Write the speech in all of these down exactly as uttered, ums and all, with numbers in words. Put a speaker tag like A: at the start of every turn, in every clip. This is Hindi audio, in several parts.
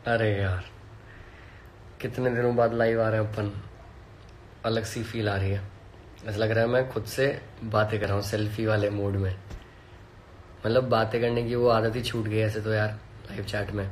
A: अरे यार, कितने दिनों बाद लाइव आ रहे हैं अपन। अलग सी फील आ रही है। ऐसा लग रहा है मैं खुद से बातें कर रहा हूँ सेल्फी वाले मोड में। मतलब बातें करने की वो आदत ही छूट गई ऐसे तो यार लाइव चैट में।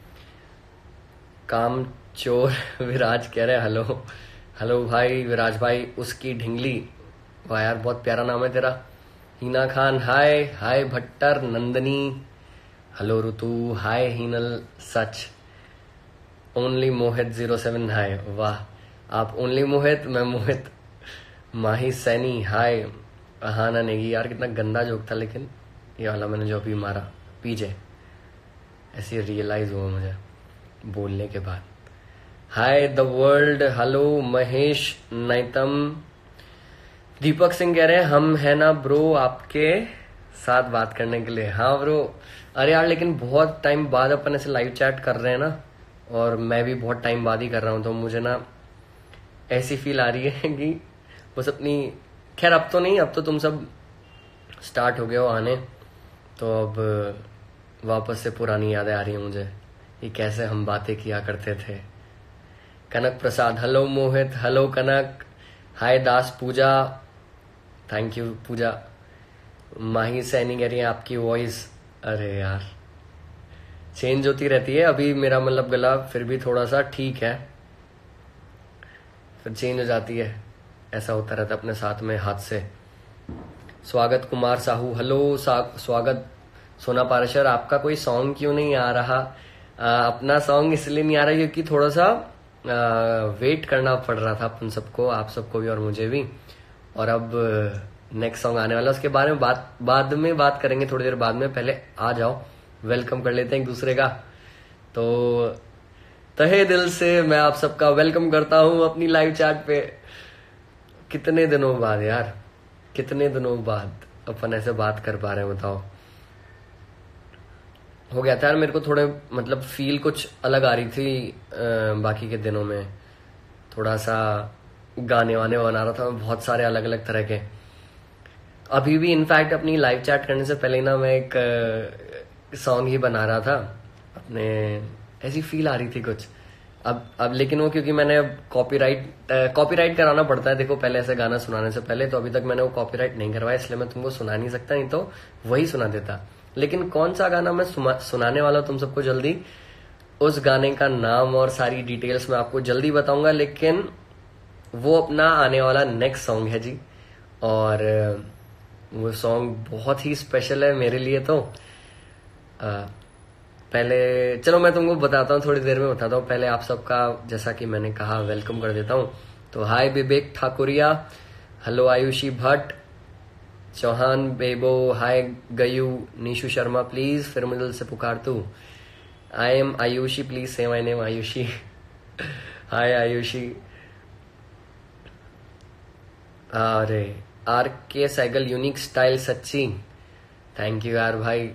A: काम चोर विराज कह रहे हेलो हेलो भाई विराज भाई, उसकी ढिंगली। वाह यार, बहुत प्यारा नाम है तेरा। Heena Khan hi hi. Bhattar Nandini hello. Ritu hi. Heenal सच। Only Mohit zero seven hi. वाह, आप ओनली मोहित, मैं मोहित। माही सैनी हाय। अहाना नेगी। यार कितना गंदा जोक था, लेकिन ये वाला मैंने जो अभी मारा पीजे, ऐसे रियलाइज हुआ मुझे बोलने के बाद। Hi the world. Hello Mahesh Naitam. Deepak Singh कह रहे हैं हम है ना ब्रो आपके साथ बात करने के लिए। हाँ ब्रो। अरे यार, लेकिन बहुत टाइम बाद अपन ऐसे लाइव चैट कर रहे हैं ना, और मैं भी बहुत टाइम बाद ही कर रहा हूँ, तो मुझे ना ऐसी फील आ रही है कि बस अपनी, खैर अब तो नहीं, अब तो तुम सब स्टार्ट हो गए हो आने, तो अब वापस से पुरानी यादें आ रही हैं मुझे कि कैसे हम बातें किया करते थे। Kanak Prasad hello Mohit. Hello Kanak. Hi Das Pooja. Thank you Pooja. Mahi Saini कह रही है आपकी वॉइस, अरे यार चेंज होती रहती है। अभी मेरा मतलब गला फिर भी थोड़ा सा ठीक है, फिर चेंज हो जाती है। ऐसा होता रहता है अपने साथ में हाथ से। स्वागत कुमार साहू हेलो। स्वागत सोना पारेशर। आपका कोई सॉन्ग क्यों नहीं आ रहा? आ, अपना सॉन्ग इसलिए नहीं आ रहा क्योंकि थोड़ा सा आ, वेट करना पड़ रहा था अपन सबको, आप सबको भी और मुझे भी। और अब नेक्स्ट सॉन्ग आने वाला, उसके बारे में बात बाद में बात करेंगे थोड़ी देर बाद में। पहले आ जाओ, वेलकम कर लेते हैं एक दूसरे का। तो तहे दिल से मैं आप सबका वेलकम करता हूं अपनी लाइव चैट पे। कितने दिनों बाद यार, कितने दिनों बाद अपन ऐसे बात कर पा रहे हैं, बताओ। हो गया था यार मेरे को थोड़े, मतलब फील कुछ अलग आ रही थी आ, बाकी के दिनों में। थोड़ा सा गाने वाने बना रहा था मैं, बहुत सारे अलग अलग तरह के। अभी भी इनफैक्ट अपनी लाइव चैट करने से पहले ना मैं एक सॉन्ग ही बना रहा था अपने, ऐसी फील आ रही थी कुछ। अब अब लेकिन वो क्योंकि मैंने कॉपीराइट कॉपीराइट कराना पड़ता है, देखो पहले ऐसे गाना सुनाने से पहले, तो अभी तक मैंने वो कॉपीराइट नहीं करवाया, इसलिए मैं तुमको सुना नहीं सकता, नहीं तो वही सुना देता। लेकिन कौन सा गाना मैं सुनाने वाला तुम सबको जल्दी, उस गाने का नाम और सारी डिटेल्स मैं आपको जल्दी बताऊंगा। लेकिन वो अपना आने वाला नेक्स्ट सॉन्ग है जी, और वो सॉन्ग बहुत ही स्पेशल है मेरे लिए। तो आ, पहले चलो मैं तुमको बताता हूँ, थोड़ी देर में बताता हूँ। पहले आप सबका, जैसा कि मैंने कहा, वेलकम कर देता हूँ। तो hi Vivek Thakuria. Hello Ayushi Bhatt. Chauhan Bebo hi. गयू। निशु शर्मा प्लीज फिर मिडल से पुकार तू। I am Ayushi please say my name Ayushi. Hi Ayushi. अरे R K cycle unique style सच्ची, थैंक यू यार भाई।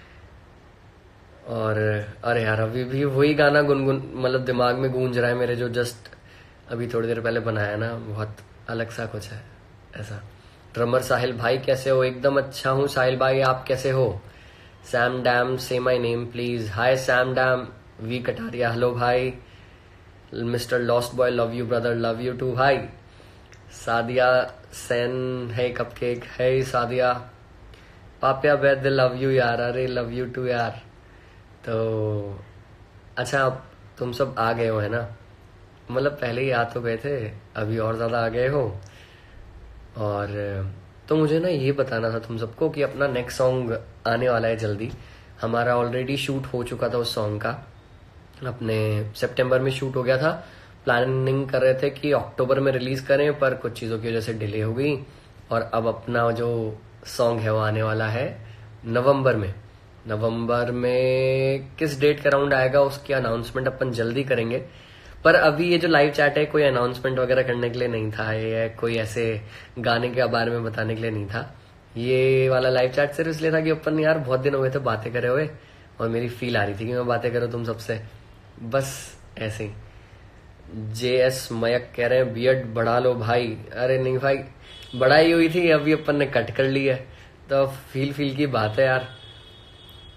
A: और अरे यार अभी भी वही गाना गुनगुन मतलब दिमाग में गूंज रहा है मेरे, जो जस्ट अभी थोड़ी देर पहले बनाया ना, बहुत अलग सा कुछ है ऐसा। ड्रमर साहिल भाई कैसे हो? एकदम अच्छा हूँ साहिल भाई, आप कैसे हो? Sam Dam say my name please. Hi Sam Dam. V Kataria hello भाई। Mister lost boy love you brother, love you too भाई। सादिया सेन है कपकेक है। सादिया पापिया वैद्य लव यू यार। अरे लव यू टू यार। तो अच्छा, अब तुम सब आ गए हो है ना, मतलब पहले ही आ तो गए थे, अभी और ज्यादा आ गए हो। और तो मुझे ना ये बताना था तुम सबको कि अपना नेक्स्ट सॉन्ग आने वाला है जल्दी। हमारा ऑलरेडी शूट हो चुका था उस सॉन्ग का, अपने सितंबर में शूट हो गया था। प्लानिंग कर रहे थे कि अक्टूबर में रिलीज करें, पर कुछ चीजों की वजह से डिले हो गई। और अब अपना जो सॉन्ग है वो आने वाला है नवंबर में। नवंबर में किस डेट का राउंड आएगा उसकी अनाउंसमेंट अपन जल्दी करेंगे। पर अभी ये जो लाइव चैट है कोई अनाउंसमेंट वगैरह करने के लिए नहीं था, ये कोई ऐसे गाने के बारे में बताने के लिए नहीं था। ये वाला लाइव चैट सिर्फ इसलिए था कि अपन यार बहुत दिन हो गए थे बातें करे हुए, और मेरी फील आ रही थी कि मैं बातें करूं तुम सबसे, बस ऐसे ही। जे एस मयक कह रहे हैं बियर्ड बढ़ा लो भाई। अरे नहीं भाई, बढ़ाई हुई थी, अभी अपन ने कट कर ली है, तो फील फील की बात है यार।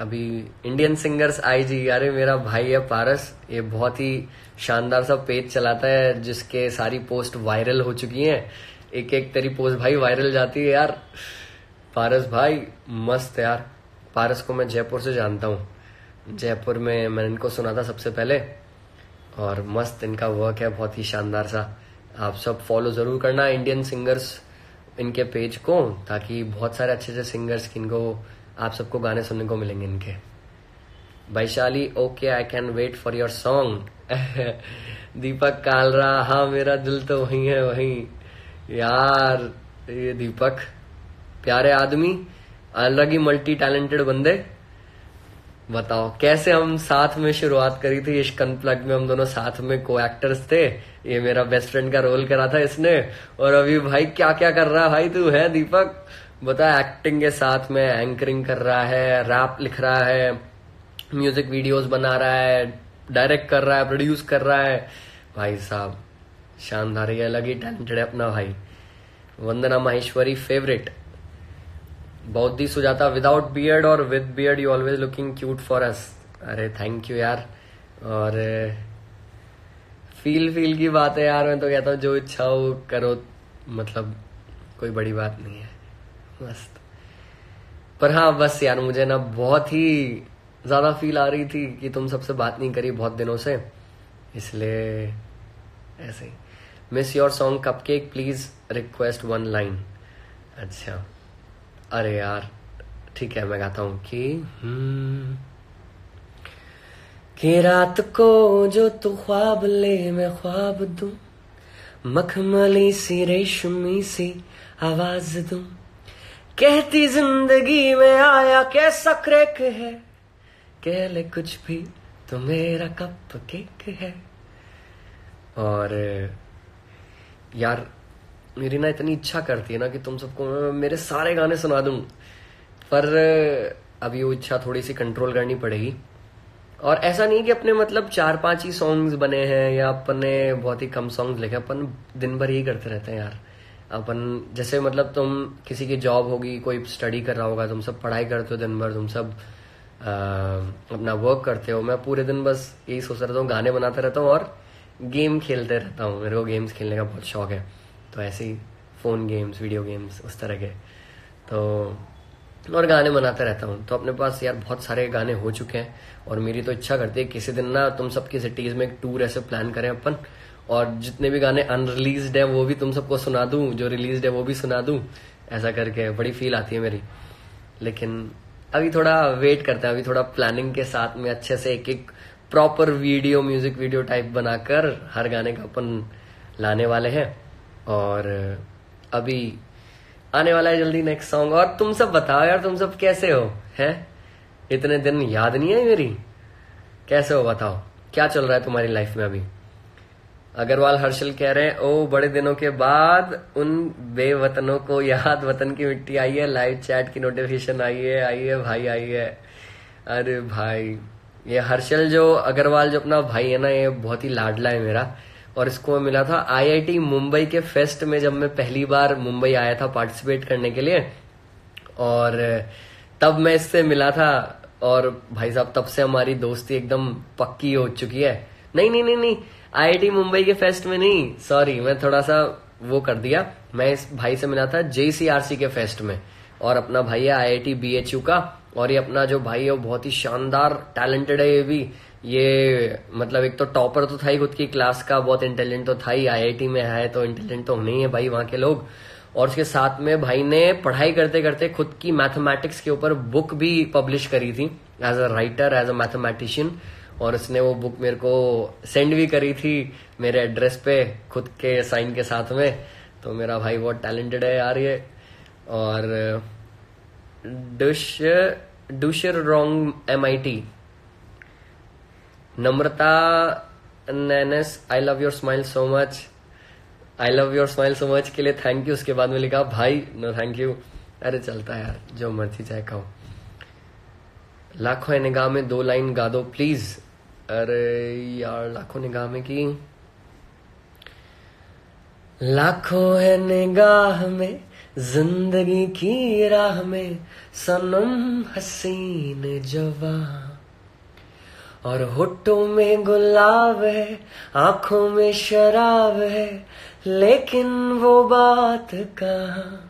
A: अभी इंडियन सिंगर्स आई जी, अरे मेरा भाई है पारस, ये बहुत ही शानदार सा पेज चलाता है जिसके सारी पोस्ट वायरल हो चुकी हैं। एक एक तेरी पोस्ट भाई वायरल जाती है यार। पारस भाई मस्त यार। पारस को मैं जयपुर से जानता हूँ, जयपुर में मैंने इनको सुना था सबसे पहले, और मस्त इनका वर्क है, बहुत ही शानदार सा। आप सब फॉलो जरूर करना इंडियन सिंगर्स इनके पेज को, ताकि बहुत सारे अच्छे अच्छे सिंगर्स इनको आप सबको गाने सुनने को मिलेंगे इनके। Vaishali okay I can wait for your song. Deepak Kalra, हाँ मेरा दिल तो वही है वही यार। ये दीपक प्यारे आदमी, अलग ही मल्टी टैलेंटेड बंदे। बताओ कैसे हम साथ में शुरुआत करी थी इश्क अनप्लग्ड में, हम दोनों साथ में को एक्टर्स थे। ये मेरा बेस्ट फ्रेंड का रोल करा था इसने, और अभी भाई क्या क्या कर रहा है भाई तू है दीपक, बता। एक्टिंग के साथ में एंकरिंग कर रहा है, रैप लिख रहा है, म्यूजिक वीडियोस बना रहा है, डायरेक्ट कर रहा है, प्रोड्यूस कर रहा है। भाई साहब शानदार, ये अलग ही टैलेंटेड है अपना भाई। Vandana Maheshwari favourite. Bauddhi Sujata, without beard और with beard you always looking cute for us. अरे थैंक यू यार। और फील फील की बात है यार, मैं तो कहता हूँ जो इच्छा हो करो, मतलब कोई बड़ी बात नहीं है, मस्त। पर हाँ बस यार मुझे ना बहुत ही ज्यादा फील आ रही थी कि तुम सबसे बात नहीं करी बहुत दिनों से, इसलिए ऐसे ही। Miss your song cupcake please request one line. अच्छा अरे यार ठीक है, मैं गाता हूँ कि हम्म कि रात को जो तू ख्वाब ले मैं ख्वाब दूं, मखमली सी रेशमी सी आवाज दूं, कहती जिंदगी में आया कैसा क्रैक है, कह ले कुछ भी तो मेरा कप केक है। और यार मेरी ना इतनी इच्छा करती है ना कि तुम सबको मैं मेरे सारे गाने सुना दूं, पर अभी वो इच्छा थोड़ी सी कंट्रोल करनी पड़ेगी। और ऐसा नहीं कि अपने मतलब चार पांच ही सॉन्ग्स बने हैं या अपने बहुत ही कम सॉन्ग्स लिखे, अपन दिन भर यही करते रहते हैं यार। अपन जैसे मतलब तुम किसी की जॉब होगी, कोई स्टडी कर रहा होगा, तुम सब पढ़ाई करते हो दिन भर, तुम सब आ, अपना वर्क करते हो, मैं पूरे दिन बस यही सोचता रहता हूँ, गाने बनाता रहता हूँ और गेम खेलते रहता हूँ। मेरे को गेम्स खेलने का बहुत शौक है, तो ऐसे ही फोन गेम्स, वीडियो गेम्स उस तरह के, तो और गाने बनाता रहता हूँ। तो अपने पास यार बहुत सारे गाने हो चुके हैं, और मेरी तो इच्छा करती है किसी दिन ना तुम सबकी सिटीज में एक टूर ऐसे प्लान करें अपन, और जितने भी गाने अनरिलीज्ड है वो भी तुम सबको सुना दूं, जो रिलीज्ड है वो भी सुना दूं, ऐसा करके बड़ी फील आती है मेरी। लेकिन अभी थोड़ा वेट करते हैं, अभी थोड़ा प्लानिंग के साथ में अच्छे से एक एक proper video, music video type बनाकर हर गाने का अपन लाने वाले हैं। और अभी आने वाला है जल्दी नेक्स्ट सॉन्ग। और तुम सब बताओ यार, तुम सब कैसे हो, हैं? इतने दिन याद नहीं है मेरी, कैसे हो बताओ, क्या चल रहा है तुम्हारी लाइफ में अभी? अग्रवाल हर्षल कह रहे हैं ओ बड़े दिनों के बाद उन बेवतनों को याद, वतन की मिट्टी आई है, लाइव चैट की नोटिफिकेशन आई है, आई है भाई आई है। अरे भाई ये हर्षल जो अग्रवाल जो अपना भाई है ना, ये बहुत ही लाडला है मेरा, और इसको मिला था आईआईटी मुंबई के फेस्ट में, जब मैं पहली बार मुंबई आया था पार्टिसिपेट करने के लिए, और तब मैं इससे मिला था। और भाई साहब तब से हमारी दोस्ती एकदम पक्की हो चुकी है। नहीं नहीं नहीं नहीं आईआईटी मुंबई के फेस्ट में नहीं, सॉरी मैं थोड़ा सा वो कर दिया। मैं इस भाई से मिला था जेसीआरसी के फेस्ट में, और अपना भाई है आईआईटी बीएचयू का, और ये अपना जो भाई है वो बहुत ही शानदार टैलेंटेड है। ये भी ये मतलब एक तो टॉपर तो था ही खुद की क्लास का, बहुत इंटेलिजेंट तो था ही, आईआईटी में है तो इंटेलिजेंट तो होने ही है भाई वहां के लोग। और उसके साथ में भाई ने पढ़ाई करते करते खुद की मैथमेटिक्स के ऊपर बुक भी पब्लिश करी थी as a writer, as a mathematician, और उसने वो बुक मेरे को सेंड भी करी थी मेरे एड्रेस पे खुद के साइन के साथ में। तो मेरा भाई बहुत टैलेंटेड है यार ये। और डुश डुशर wrong MIT, Namrata Nainas, I love your smile so much, I love your smile so much के लिए थैंक यू। उसके बाद में लिखा भाई नो थैंक यू। अरे चलता है यार, जो मर्जी चाहे कहो। लाखों निगाह में दो लाइन गा दो प्लीज। अरे यार लाखों निगाह में की, लाखों है निगाह में जिंदगी की राह में सनम हसीन जवा, और होठों में गुलाब है, आंखों में शराब है, लेकिन वो बात कहाँ।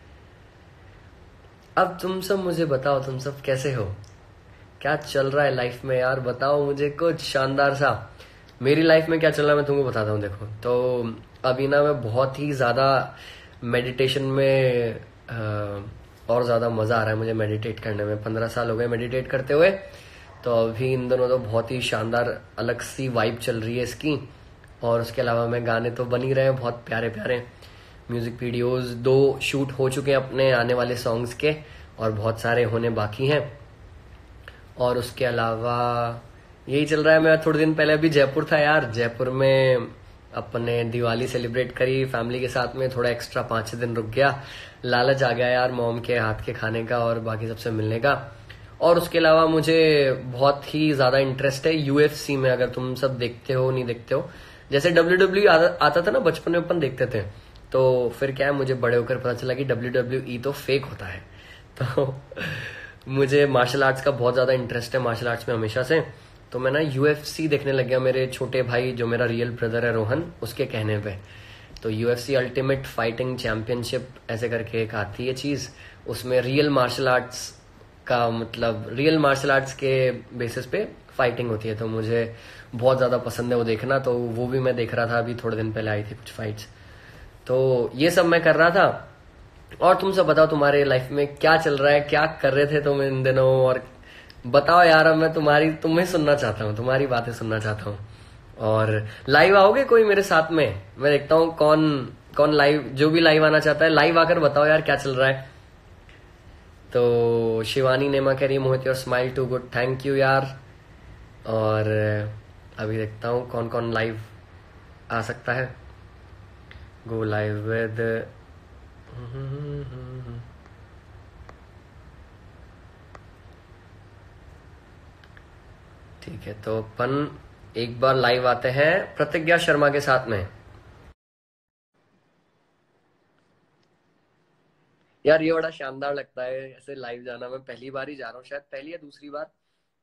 A: अब तुम सब मुझे बताओ, तुम सब कैसे हो, क्या चल रहा है लाइफ में यार, बताओ मुझे कुछ शानदार सा। मेरी लाइफ में क्या चल रहा है मैं तुमको बताता हूँ। देखो तो अभी ना मैं बहुत ही ज्यादा मेडिटेशन में अ, और ज्यादा मजा आ रहा है मुझे मेडिटेट करने में। पंद्रह साल हो गए मेडिटेट करते हुए, तो अभी इन दोनों तो बहुत ही शानदार अलग सी वाइब चल रही है इसकी। और उसके अलावा मैं गाने तो बन ही रहे हैं बहुत प्यारे प्यारे। म्यूजिक वीडियोस दो शूट हो चुके हैं अपने आने वाले सॉन्ग्स के, और बहुत सारे होने बाकी हैं। और उसके अलावा यही चल रहा है। मैं थोड़े दिन पहले अभी जयपुर था यार, जयपुर में अपने दिवाली सेलिब्रेट करी फैमिली के साथ में। थोड़ा एक्स्ट्रा पांच छह दिन रुक गया, लालच आ गया यार मॉम के हाथ के खाने का और बाकी सबसे मिलने का। और उसके अलावा मुझे बहुत ही ज्यादा इंटरेस्ट है यूएफसी में। अगर तुम सब देखते हो नहीं देखते हो, जैसे डब्ल्यू डब्ल्यू आता था ना बचपन में अपन देखते थे, तो फिर क्या है मुझे बड़े होकर पता चला कि डब्ल्यू डब्ल्यू ई तो फेक होता है। तो मुझे मार्शल आर्ट्स का बहुत ज्यादा इंटरेस्ट है, मार्शल आर्ट्स में हमेशा से। तो मैं ना यूएफसी देखने लग गया, मेरे छोटे भाई जो मेरा रियल ब्रदर है रोहन, उसके कहने पे। तो यूएफसी अल्टीमेट फाइटिंग चैंपियनशिप ऐसे करके एक आती है चीज, उसमें रियल मार्शल आर्ट्स का मतलब रियल मार्शल आर्ट्स के बेसिस पे फाइटिंग होती है। तो मुझे बहुत ज्यादा पसंद है वो देखना, तो वो भी मैं देख रहा था। अभी थोड़े दिन पहले आई थी कुछ फाइट्स, तो ये सब मैं कर रहा था। और तुम सब बताओ तुम्हारे लाइफ में क्या चल रहा है, क्या कर रहे थे तुम इन दिनों, और बताओ यार। अब मैं तुम्हारी तुम्हें सुनना चाहता हूँ, तुम्हारी बातें सुनना चाहता हूँ। और लाइव आओगे कोई मेरे साथ में, मैं देखता हूँ कौन कौन लाइव, जो भी लाइव आना चाहता है लाइव आकर बताओ यार क्या चल रहा है। तो शिवानी नेमा कह रही है Mohit your smile too good, thank you यार। और अभी देखता हूँ कौन कौन लाइव आ सकता है। गो लाइव विद ठीक है, तो अपन एक बार लाइव आते हैं प्रतिज्ञा शर्मा के साथ में। यार ये बड़ा शानदार लगता है ऐसे लाइव जाना, मैं पहली बार ही जा रहा हूँ, शायद पहली या दूसरी बार।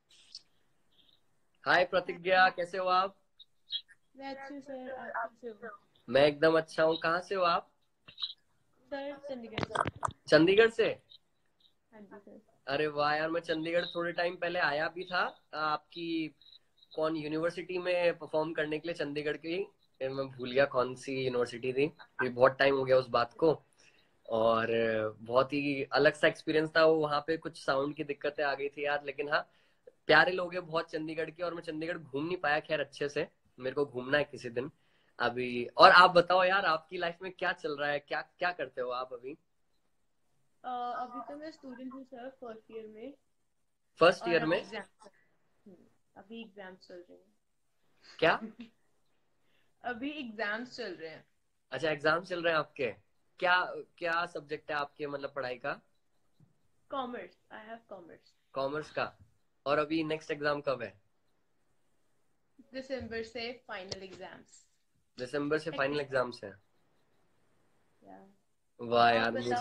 A: हाय प्रतिज्ञा, कैसे हो आप?
B: मैं अच्छी सर, आप कैसे हो?
A: मैं एकदम अच्छा हूँ। कहाँ से हो आप?
B: सर चंडीगढ़ से।
A: चंडीगढ़ से?
B: हाँ जी सर।
A: अरे वाह यार, मैं चंडीगढ़ थोड़े टाइम पहले आया भी था आपकी कौन यूनिवर्सिटी में परफॉर्म करने के लिए, चंडीगढ़ की। मैं भूल गया कौन सी यूनिवर्सिटी थी, ये बहुत टाइम हो गया उस बात को। और बहुत ही अलग सा एक्सपीरियंस था वो, वहां पे कुछ साउंड की दिक्कतें आ गई थी यार, लेकिन हाँ प्यारे लोग हैं बहुत चंडीगढ़ के। और मैं चंडीगढ़ घूम नहीं पाया खैर अच्छे से, मेरे को घूमना है किसी दिन अभी। और आप बताओ यार, आपकी लाइफ में क्या चल रहा है, क्या क्या करते हो आप अभी?
B: अ, अभी तो मैं स्टूडेंट हूँ सर, फर्स्ट ईयर में।
A: फर्स्ट
B: और
A: ईयर
B: अभी
A: में?
B: एग्जाम अभी एग्जाम्स चल रहे
A: क्या?
B: हैं। अभी एग्जाम्स चल रहे हैं।
A: अच्छा एग्जाम चल रहे हैं आपके? क्या क्या सब्जेक्ट है आपके, मतलब पढ़ाई का?
B: Commerce, I have commerce.
A: Commerce का? और अभी नेक्स्ट एग्जाम कब है?
B: दिसंबर से फाइनल एग्जाम्स।
A: दिसंबर से फाइनल एग्जाम्स है?
B: या
A: वाह
B: आप
A: यार,
B: बताओ।
A: मुझे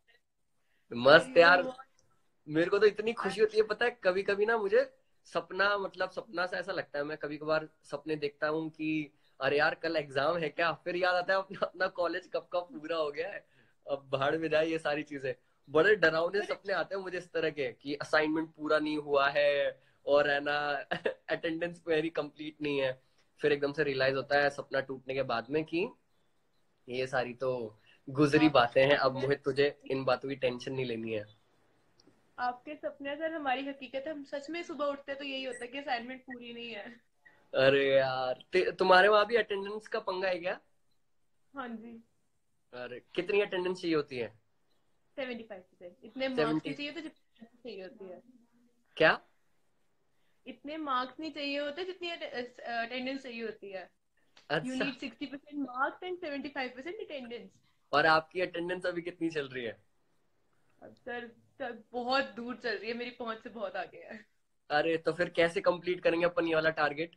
A: मस्त
B: यू
A: यार।
B: नो
A: मेरे को तो इतनी खुशी होती है पता है, कभी कभी ना मुझे सपना, मतलब सपना सा ऐसा लगता है, मैं कभी कभार सपने देखता हूँ कि अरे यार कल एग्जाम है क्या, फिर याद आता है अपना अपना कॉलेज कब कब पूरा हो गया है, अब भाड़ में जाए ये सारी चीजें। बड़े डरावने
B: व्हाट।
A: सपने आते हैं मुझे इस तरह के कि असाइनमेंट पूरा नहीं हुआ है, और है ना अटेंडेंस मेरी कंप्लीट नहीं है। फिर एकदम से रियलाइज होता है सपना टूटने के बाद में कि ये सारी तो गुजरी
B: आप
A: बातें हैं, अब मोहित तुझे इन बातों की टेंशन नहीं लेनी है।
B: आपके सपने सर हमारी हकीकत है। हम सच में सुबह उठते तो यही होता है कि असाइनमेंट पूरी नहीं है।
A: अरे यार ते- तुम्हारे वहां भी अटेंडेंस का पंगा है क्या?
B: हाँ जी।
A: अरे कितनी अटेंडेंस चाहिए होती है?
B: Seventy five percent. इतने मार्क्स
A: सेवेंटी?
B: नहीं चाहिए तो जितनी चाहिए होती है।
A: क्या?
B: इतने मार्क्स नहीं चाहिए होते जितनी अटेंडेंस चाहिए होती है। यू
A: अच्छा।
B: Need sixty percent marks and seventy five percent attendance.
A: और आपकी अटेंडेंस अभी कितनी चल रही है?
B: अब सर, सर बहुत दूर चल रही है, मेरी पहुंच से बहुत आगे है।
A: अरे तो फिर कैसे कंप्लीट करेंगे अपन ये वाला टारगेट?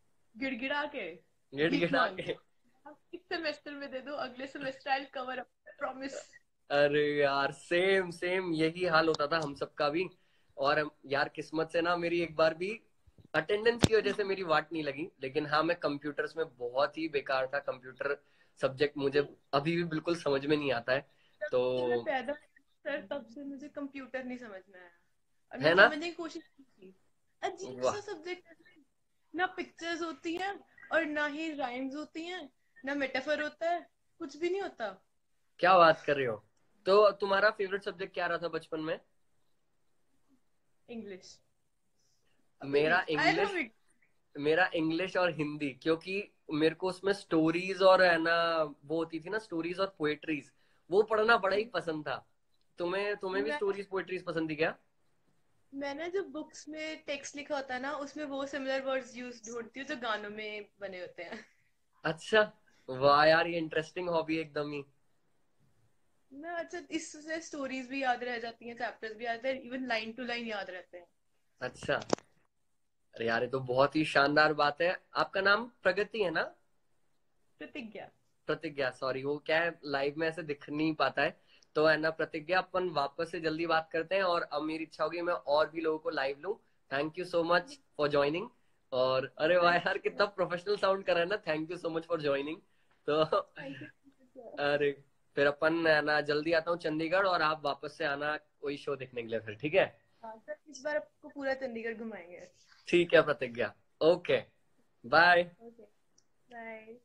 B: गिड़गिड़ा के, भीख
A: गिड़गिड़ा
B: मांग के।
A: के?
B: आप इस सेमेस्टर में दे दो, अगले semester I cover up. Promise.
A: अरे यार सेम सेम यही हाल होता था हम सबका भी। और यार किस्मत से ना मेरी एक बार भी अटेंडेंस की वजह से मेरी वाट नहीं लगी, लेकिन हाँ मैं कंप्यूटर्स में बहुत ही बेकार था। कंप्यूटर सब्जेक्ट मुझे अभी भी बिल्कुल समझ में नहीं आता है।
B: जब
A: तो
B: से मैं पैदा हुई सर, तब से मुझे कंप्यूटर नहीं समझ में आया, और
A: है
B: मैंने
A: ना।
B: समझने की कोशिश की थी। अजीब
A: वाह
B: सा सब्जेक्ट है, ना पिक्चर्स होती हैं और ना ही राइम्स होती हैं, ना मेटाफर होता है, कुछ भी नहीं होता।
A: क्या बात कर रहे हो। तो तुम्हारा फेवरेट सब्जेक्ट क्या रहा था बचपन में।
B: इंग्लिश। अभी भी
A: मेरा
B: आई लव
A: इंग्लिश
B: इट।
A: मेरा इंग्लिश और हिंदी, क्योंकि मेरे को उसमें स्टोरीज और है ना वो होती थी ना स्टोरीज और पोएट्रीज, वो पढ़ना बड़ा ही पसंद था। तुम्हें तुम्हें भी
B: मैं
A: स्टोरीज पोएट्रीज पसंद थी क्या।
B: मैंने जो बुक्स में टेक्स्ट लिखा होता है ना, उसमें वो सिमिलर वर्ड्स यूज ढूंढती हूँ जो गानों में बने होते हैं।
A: अच्छा। वाह यार ये इंटरेस्टिंग हॉबी एकदम ही।
B: ना अच्छा, इससे स्टोरीज भी याद रह जाती हैं, चैप्टर्स भी याद है, इवन लाइन टू लाइन याद रहते हैं।
A: अच्छा। अरे यार ये तो बहुत ही शानदार बात है। आपका नाम प्रगति है ना।
B: प्रतिज्ञा।
A: प्रतिज्ञा, सॉरी वो क्या है लाइव में ऐसे दिख नहीं पाता है। तो है ना प्रतिज्ञा, अपन वापस से जल्दी बात करते हैं, और अब मेरी इच्छा होगी मैं और भी लोगों को लाइव लूं। Thank you so much for joining. और अरे वाह
B: थैंक
A: यार कितना प्रोफेशनल साउंड कर रहा है ना, thank you so much for joining. तो
B: थैंक यू।
A: अरे फिर अपन है ना जल्दी आता हूँ चंडीगढ़, और आप वापस से आना कोई शो देखने के लिए फिर, ठीक है।
B: हाँ सर, इस बार आपको पूरा चंडीगढ़ घुमाएंगे।
A: ठीक है Pratigya. Okay. Bye.
B: Okay, bye.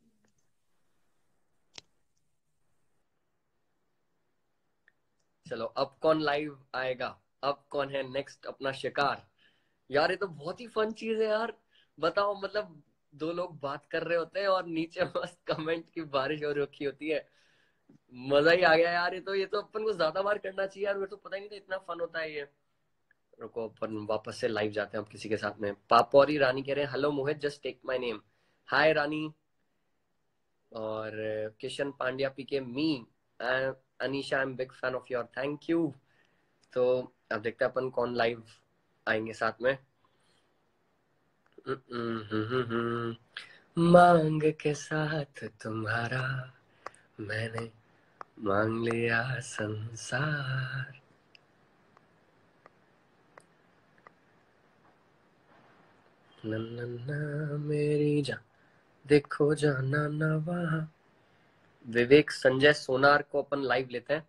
A: चलो अब कौन लाइव आएगा। अब कौन है नेक्स्ट अपना शिकार। यार ये तो बहुत ही फन चीज है यार। बताओ मतलब दो लोग बात कर रहे होते हैं और नीचे मस्त कमेंट की बारिश हो रखी होती है। मजा ही आ गया यार। ये तो ये तो अपन को ज्यादा बार करना चाहिए यार, मेरे तो पता ही नहीं था इतना फन होता है ये। रुको अपन वापस से लाइव जाते हैं अब किसी के साथ में। पापौरी रानी कह रहे हैं hello Mohit just take my name. Hi Rani. और Kishan Pandya pick me. Anisha I am big fan of your, thank you. तो अब देखते हैं अपन कौन लाइव आएंगे साथ में। मांग के साथ तुम्हारा मैंने मांग लिया संसार। नन्ना मेरी जान देखो जाना ना वहाँ। विवेक संजय सोनार को अपन लाइव लेते हैं।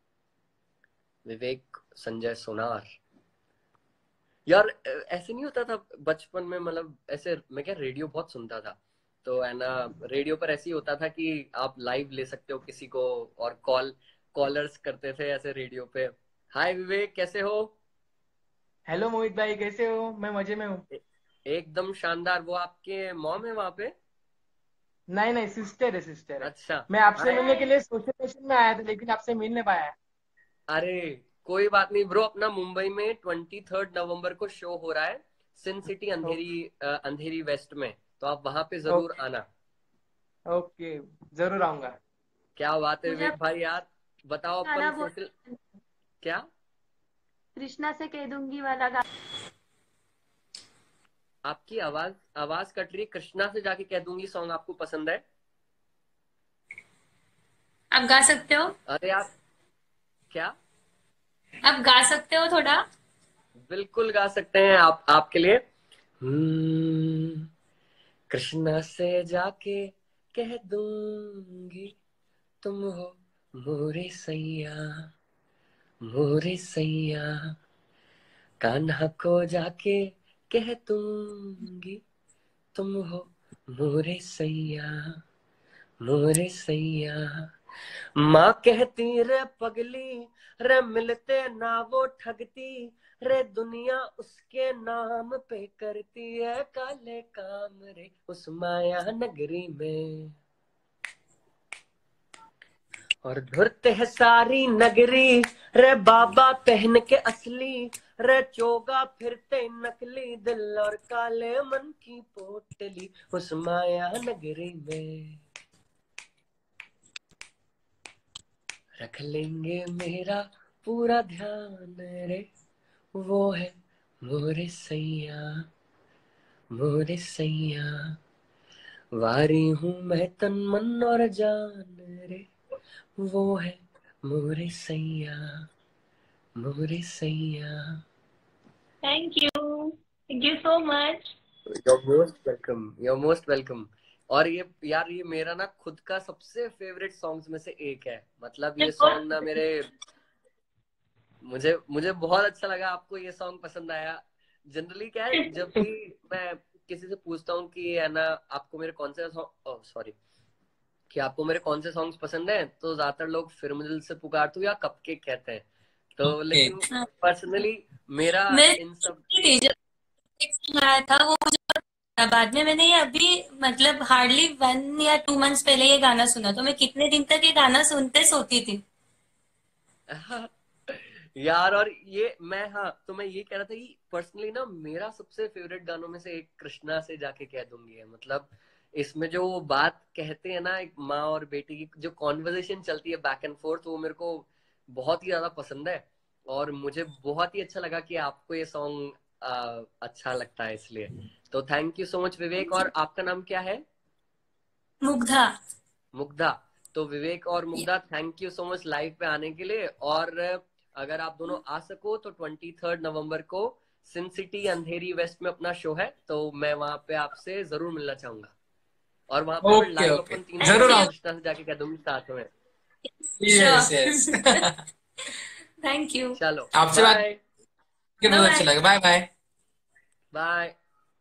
A: विवेक संजय सोनार। यार ऐसे नहीं होता था बचपन में, मतलब ऐसे मैं क्या रेडियो बहुत सुनता था। तो है ना रेडियो पर ऐसे ही होता था कि आप लाइव ले सकते हो किसी को, और कॉल कॉलर्स करते थे ऐसे रेडियो पे। हाय विवेक कैसे हो।
C: हेलो मोहित भाई, कैसे हो? मैं मजे में हूँ।
A: ए- एकदम शानदार। वो आपके मॉम है वहां पे।
C: नहीं नहीं, सिस्टर है, सिस्टर है।
A: अच्छा।
C: मैं आपसे
A: हाय।
C: मिलने के लिए सोशल मिशन में आया था, लेकिन आपसे मिल नहीं पाया।
A: अरे कोई बात नहीं ब्रो, अपना मुंबई में ट्वेंटी थर्ड नवंबर को शो हो रहा है sin city
C: okay.
A: Andheri uh, Andheri west में। तो आप वहां पे जरूर
C: ओके।
A: आना।
C: ओके, जरूर आऊंगा।
A: क्या बात है
D: मुझे
A: विवेक भाई यार। बताओ अपन
D: गाना बोल।
A: सोशल। क्या।
D: कृष्णा से कह दूंगी वाला गाना।
A: आपकी आवाज आवाज कट रही है। कृष्णा से जाके कह दूंगी सॉन्ग आपको पसंद है।
D: आप गा सकते हो?
A: अरे आप क्या।
D: आप गा सकते हो थोड़ा?
A: बिल्कुल गा सकते हैं आप आपके लिए। हम्म, कृष्णा से जाके कह दूंगी तुम हो मोरे सैया मोरे सैया। कान्हा को जाके कह दूंगी तुम हो मोरे सैया मोरे सैया। माँ कहती रे पगली रे मिलते ना वो ठगती रे दुनिया उसके नाम पे करती है काले काम रे उस माया नगरी में। और धुरते है सारी नगरी रे बाबा पहन के असली रे चोगा फिरते नकली दिल और काले मन की पोटली उस माया नगरी में। रख लेंगे मेरा पूरा ध्यान रे वो है मोरे सैया मोरे सैया। वारी हूँ मैं तन मन और जान रे वो है मोरे सैया, मोरे सैया।
D: Thank you, thank you so much.
A: You're most welcome. You're most welcome. और ये यार ये मेरा ना खुद का सबसे फेवरेट सॉन्ग्स में से एक है। मतलब ये सॉन्ग ना मेरे मुझे मुझे बहुत अच्छा लगा। आपको ये सॉन्ग पसंद आया। जनरली क्या है, जब भी मैं किसी से पूछता हूँ कि है ना आपको मेरे कौन से सॉन्ग, सॉरी, कि आपको मेरे कौन से सॉन्ग्स पसंद हैं, तो ज्यादातर लोग फिर मुझे दिल से पुकार तू या कपकेक कहते हैं। तो लेकिन
D: हाँ,
A: पर्सनली मेरा
D: मैं
A: इन सब
D: थी जब एक song आया था वो मुझे बहुत पसंद आया। बाद में मैंने ये अभी मतलब हार्डली वन या टू मंथ्स पहले ये गाना सुना, तो मैं कितने दिन तक ये गाना सुनते सोती थी।
A: यार और ये मैं, हाँ, तो मैं ये कह रहा था कि पर्सनली ना मेरा सबसे फेवरेट गानों में से एक कृष्णा से जाके कह दूंगी है। मतलब इसमें जो वो बात कहते हैं ना, एक माँ और बेटी की जो कॉन्वर्जेशन चलती है बैक एंड फोर्थ, वो मेरे को बहुत ही ज्यादा पसंद है। और मुझे बहुत ही अच्छा लगा कि आपको ये सॉन्ग अच्छा लगता है, इसलिए तो thank you so much Vivek. और आपका नाम क्या है?
D: मुग्धा।
A: मुग्धा। तो विवेक और Mugdha, thank you so much live पे आने के लिए। और अगर आप दोनों आ सको तो ट्वेंटी थर्ड नवंबर को सिन सिटी अंधेरी वेस्ट में अपना शो है, तो मैं वहां पे आपसे जरूर मिलना चाहूंगा। और वहां पे फिर
C: ओके
A: लाइव
C: ओके,
A: अपन तीनों
C: जरूर
A: जाके
C: आऊँ।
A: कृष्णा से जाके कह दूंगी साथ में।
C: Yes yes.
D: Thank you.
A: चलो,
C: आपसे बात
A: बाय।
C: करके
D: बाय
C: बहुत अच्छा
D: बाय।
C: लगा। Bye bye.
A: बाय।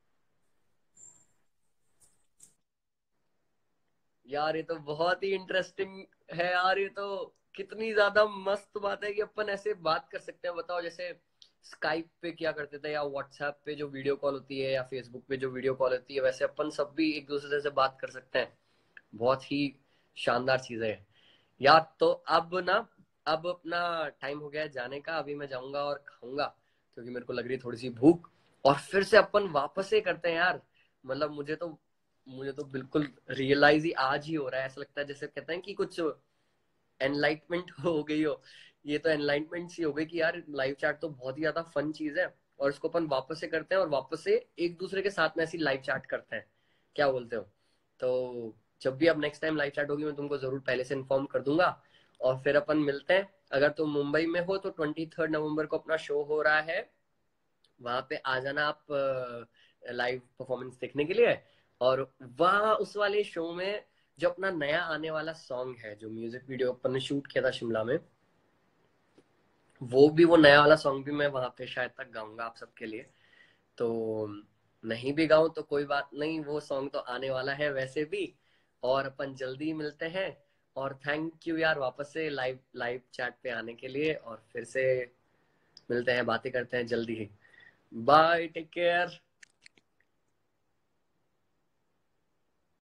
A: यार ये तो बहुत ही इंटरेस्टिंग है यार। ये तो कितनी ज्यादा मस्त बात है कि अपन ऐसे बात कर सकते हैं। बताओ, जैसे स्काइप पे किया करते थे, या व्हाट्सएप पे जो वीडियो कॉल होती है, या फेसबुक पे जो वीडियो कॉल होती है, वैसे अपन सब भी एक दूसरे से बात कर सकते हैं। बहुत ही शानदार चीज है यार। तो अब ना, अब अपना टाइम हो गया है जाने का। अभी मैं जाऊंगा और खाऊंगा, क्योंकि मेरे को लग रही है थोड़ी सी भूख। और फिर से अपन वापस से करते हैं यार। मतलब मुझे तो मुझे तो बिल्कुल रियलाइज ही आज ही हो रहा है। ऐसा लगता है जैसे कहते हैं कि कुछ एनलाइटमेंट हो गई हो। ये तो एनलाइटमेंट सी हो गई कि यार लाइव चैट तो बहुत ही ज्यादा फन चीज है, और इसको अपन वापस से करते हैं और वापस से एक दूसरे के साथ में ऐसी लाइव चैट करते हैं। क्या बोलते हो? तो जब भी अब नेक्स्ट टाइम लाइव चैट होगी, मैं तुमको जरूर पहले से इन्फॉर्म कर दूंगा। और फिर अपन मिलते हैं। अगर तुम मुंबई में हो तो ट्वेंटी थर्ड नवंबर को अपना शो हो रहा है, वहां पे आ जाना आप लाइव परफॉर्मेंस देखने के लिए। और वहाँ उस वाले शो में जो अपना नया आने वाला सॉन्ग है, जो म्यूजिक वीडियो अपन ने शूट किया था शिमला में, वो भी वो नया वाला सॉन्ग भी मैं वहां पे शायद तक गाऊंगा आप सबके लिए। तो नहीं भी गाऊं तो कोई बात नहीं, वो सॉन्ग तो आने वाला है वैसे भी। और अपन जल्दी ही मिलते हैं। और थैंक यू यार वापस से लाइव लाइव चैट पे आने के लिए। और फिर से मिलते हैं, बातें करते हैं जल्दी ही। Bye, take care.